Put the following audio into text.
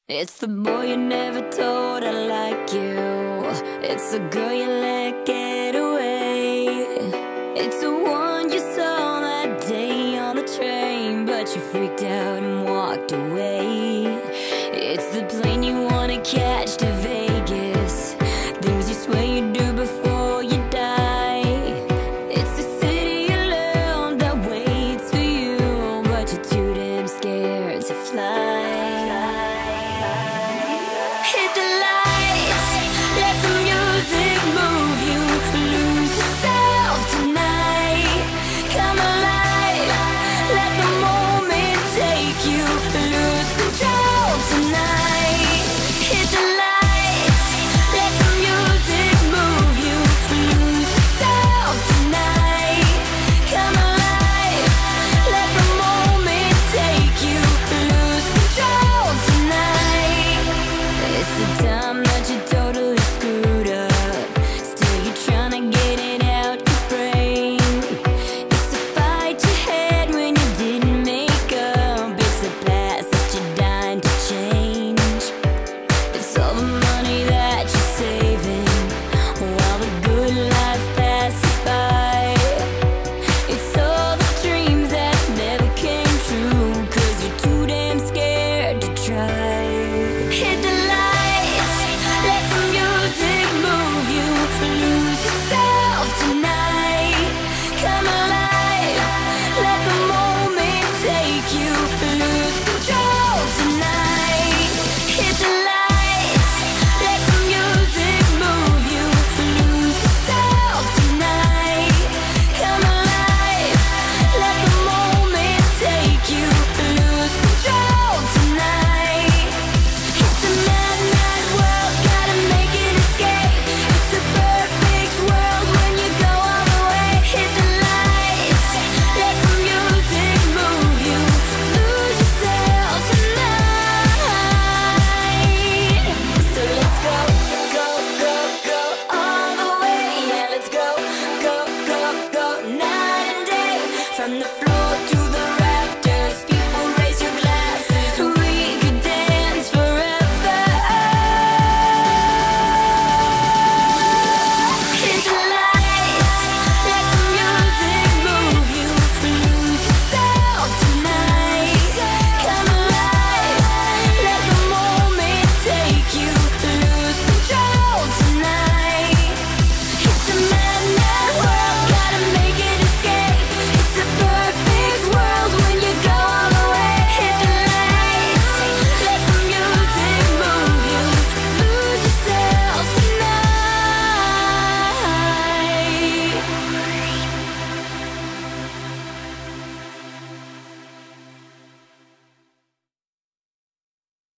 It's the boy you never told I like you. It's the girl you let get away. It's the one you saw that day on the train, but you freaked out and walked away. It's the plane you wanna catch to Vegas, things you swear you do before you die. It's the city alone that waits for you, but you're too damn scared to fly. Hit the lights, let the music move you. Lose yourself tonight. Come alive, let the moment take you. Lose control tonight. Hit the lights, let the music move you. Lose yourself tonight. Come alive, let the moment take you. Lose control tonight. It's the time that you totally screwed up, still you're trying to get it out your brain. It's the fight you had when you didn't make up. It's the past that you're dying to change. It's all the money that you're saving while the good life passes by. It's all the dreams that never came true, 'cause you're too damn scared to try. Hit the light,